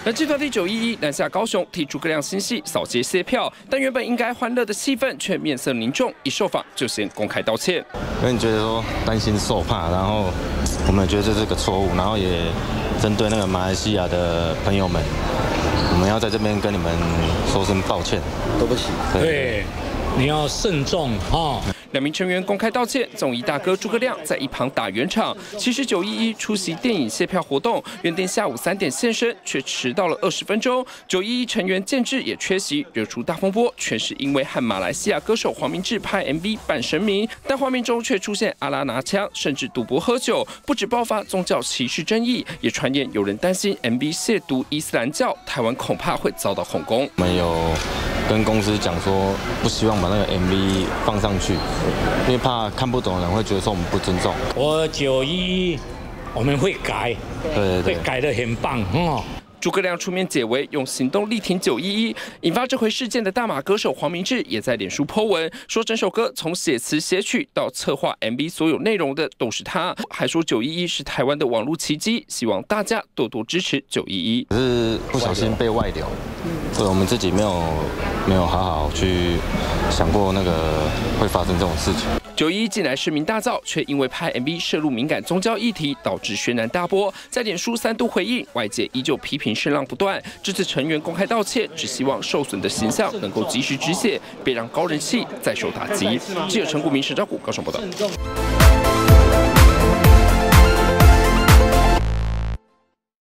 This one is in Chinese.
而这段第911南下高雄替诸葛亮新戏扫街卸票，但原本应该欢乐的气氛却面色凝重，一受访就先公开道歉。 因为觉得说担心受怕，然后我们觉得这是个错误，然后也针对那个马来西亚的朋友们，我们要在这边跟你们说声抱歉， 对不起。 对，你要慎重哈。 2名成员公开道歉，综艺大哥诸葛亮在一旁打圆场。其实911出席电影卸票活动，原定下午3点现身，却迟到了20分钟。911成员建制也缺席，惹出大风波，全是因为和马来西亚歌手黄明志拍 MV 扮神明，但画面中却出现阿拉拿枪，甚至赌博喝酒，不止爆发宗教歧视争议，也传言有人担心 MV 亵渎伊斯兰教，台湾恐怕会遭到恐攻。 我们有跟公司讲说，不希望把那个 MV 放上去，因为怕看不懂的人会觉得说我们不尊重。 我911我们会改， 对， 会改得很棒哦。 诸葛亮出面解围，用行动力挺911，引发这回事件的大马歌手黄明志也在脸书 po 文，说整首歌从写词写曲到策划 MV 所有内容的都是他，还说911是台湾的网络奇迹，希望大家多多支持911。 可是不小心被外流，所以我们自己没有好好去想过那个会发生这种事情。 911近来声名大噪，却因为拍 MV 涉入敏感宗教议题，导致轩然大波。在脸书3度回应，外界依旧批评声浪不断。这次成员公开道歉，只希望受损的形象能够及时止血，别让高人气再受打击。记者陈国民、沈兆谷高雄报道。